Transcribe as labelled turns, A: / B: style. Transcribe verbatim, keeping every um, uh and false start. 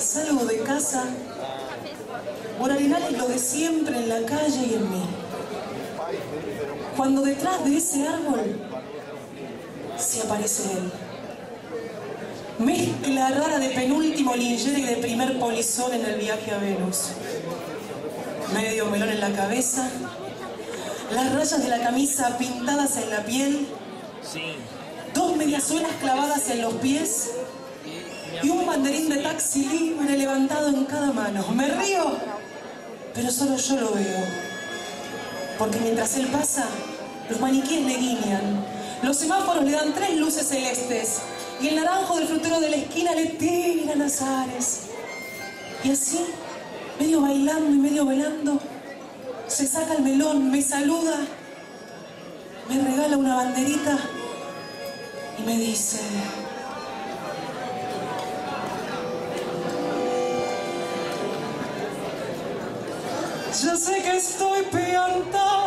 A: Salgo de casa, por arenales lo de siempre en la calle y en mí. Cuando detrás de ese árbol se aparece él. Mezcla rara de penúltimo Lingera y de primer polizón en el viaje a Venus. Medio melón en la cabeza, las rayas de la camisa pintadas en la piel, dos mediasuelas clavadas en los pies y un banderín de taxi libre levantado en cada mano. Me río, pero solo yo lo veo. Porque mientras él pasa, los maniquíes le guiñan, los semáforos le dan tres luces celestes y el naranjo del frutero de la esquina le tiran azares. Y así, medio bailando y medio velando, se saca el melón, me saluda, me regala una banderita y me dice: yo sé que estoy piantado